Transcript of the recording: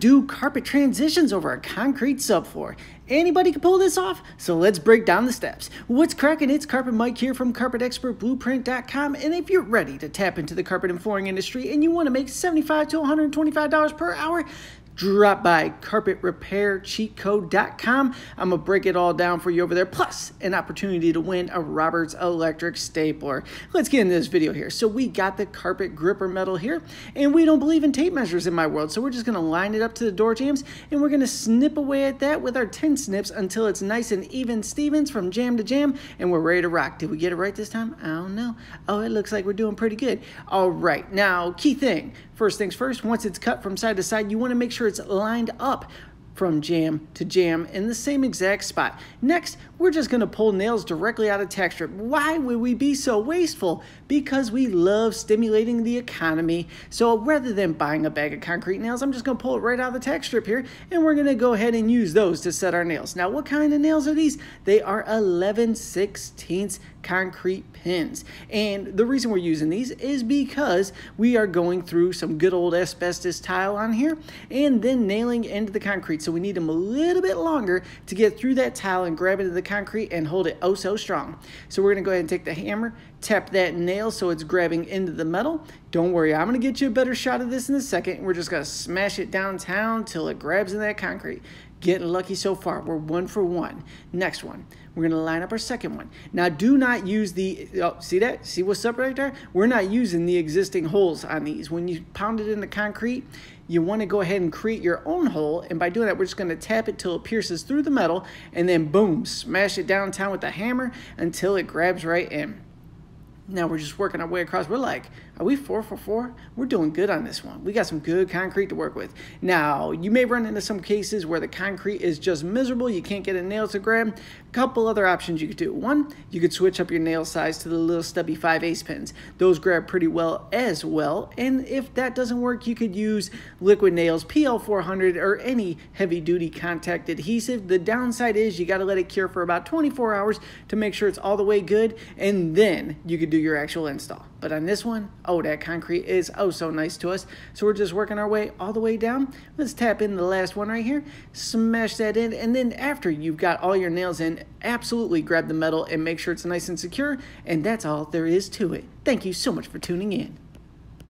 do carpet transitions over a concrete subfloor. Anybody can pull this off, so let's break down the steps. What's cracking? It's Carpet Mike here from CarpetExpertBlueprint.com, and if you're ready to tap into the carpet and flooring industry and you want to make $75 to $125 per hour, drop by carpetrepaircheatcode.com. I'm going to break it all down for you over there, plus an opportunity to win a Roberts electric stapler. Let's get into this video here. So we got the carpet gripper metal here, and we don't believe in tape measures in my world, so we're just going to line it up to the door jambs, and we're going to snip away at that with our 10 snips until it's nice and even Stevens from jam to jam, and we're ready to rock. Did we get it right this time? I don't know. Oh, it looks like we're doing pretty good. All right, now, key thing. First things first, once it's cut from side to side, you want to make sure it's lined up from jam to jam in the same exact spot. Next, we're just going to pull nails directly out of tack strip. Why would we be so wasteful? Because we love stimulating the economy. So rather than buying a bag of concrete nails, I'm just going to pull it right out of the tack strip here, and we're going to go ahead and use those to set our nails. Now, what kind of nails are these? They are 11/16 concrete pins. And the reason we're using these is because we are going through some good old asbestos tile on here and then nailing into the concrete. So we need them a little bit longer to get through that tile and grab into the concrete and hold it oh so strong. So we're going to go ahead and take the hammer, tap that nail so it's grabbing into the metal. Don't worry, I'm going to get you a better shot of this in a second. We're just going to smash it downtown till it grabs in that concrete. Getting lucky so far. We're 1 for 1. Next one. We're going to line up our second one. Now, do not use the, see that? See what's up right there? We're not using the existing holes on these. When you pound it into concrete, you want to go ahead and create your own hole. And by doing that, we're just going to tap it till it pierces through the metal. And then, boom, smash it downtown with the hammer until it grabs right in. Now we're just working our way across. We're like, are we 4 for 4? We're doing good on this one. We got some good concrete to work with. Now, you may run into some cases where the concrete is just miserable. You can't get a nail to grab. A couple other options you could do. One, you could switch up your nail size to the little stubby 5/8 pins. Those grab pretty well as well. And if that doesn't work, you could use Liquid Nails, PL400, or any heavy-duty contact adhesive. The downside is you got to let it cure for about 24 hours to make sure it's all the way good, and then you could do your actual install. But on this one, oh, that concrete is oh so nice to us. So we're just working our way all the way down. Let's tap in the last one right here, smash that in, and then after you've got all your nails in, absolutely grab the metal and make sure it's nice and secure, and that's all there is to it. Thank you so much for tuning in.